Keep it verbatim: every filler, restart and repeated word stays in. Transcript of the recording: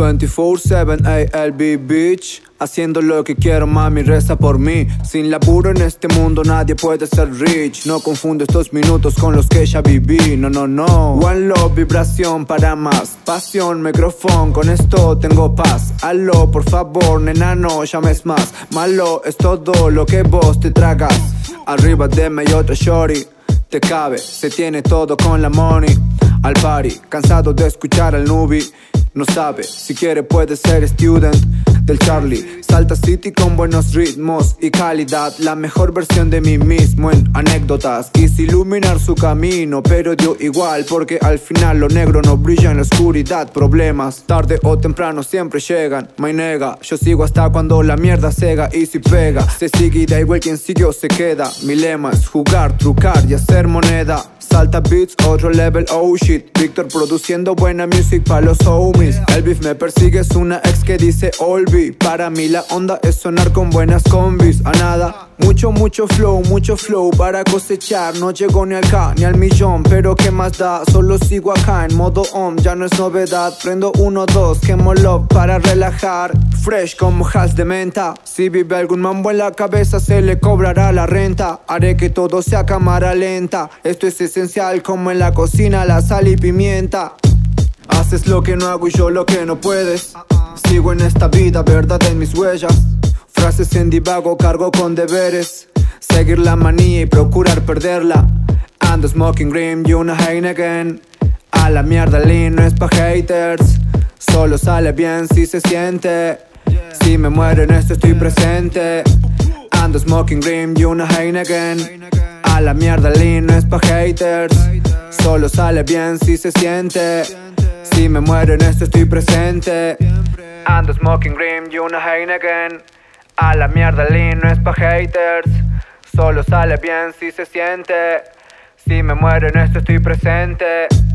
veinticuatro siete A L B bitch. Haciendo lo que quiero, mami, reza por mí. Sin laburo en este mundo nadie puede ser rich. No confundo estos minutos con los que ya viví. No, no, no. One love, vibración para más. Pasión, micrófono, con esto tengo paz. Aló, por favor, nena, no llames más. Malo es todo lo que vos te tragas. Arriba de mí hay otra shorty. Te cabe, se tiene todo con la money. Al party, cansado de escuchar al newbie. No sabe, si quiere puede ser student del Charlie. Salta City con buenos ritmos y calidad. La mejor versión de mí mismo en anécdotas. Quise iluminar su camino, pero dio igual, porque al final lo negro no brilla en la oscuridad. Problemas, tarde o temprano siempre llegan. My nega, yo sigo hasta cuando la mierda cega. Y si pega, se sigue y da igual quien sigue o se queda. Mi lema es jugar, trucar y hacer moneda. Salta beats, otro level, oh shit. Víctor produciendo buena music pa' los homies. El beef me persigue, es una ex que dice Olby. Para mí la onda es sonar con buenas combis. A nada, mucho, mucho flow, mucho flow para cosechar. No llego ni acá, ni al millón, pero qué más da. Solo sigo acá en modo on, ya no es novedad. Prendo uno, dos, quemo love para relajar. Fresh como hals de menta. Si vive algún mambo en la cabeza se le cobrará la renta. Haré que todo sea cámara lenta. Esto es esencial como en la cocina la sal y pimienta. Haces lo que no hago y yo lo que no puedes. Sigo en esta vida, verdad en mis huellas. Frases en divago, cargo con deberes. Seguir la manía y procurar perderla. Ando smoking green y una Heineken. A la mierda lean no es pa' haters. Solo sale bien si se siente. Si me muero en esto estoy presente. Ando smoking green y una Heineken. A la mierda lean no es pa' haters. Solo sale bien si se siente. Si me muero en esto estoy presente. Ando smoking green y una Heineken. A la mierda lean no es pa' haters. Solo sale bien si se siente. Si me muero en esto estoy presente.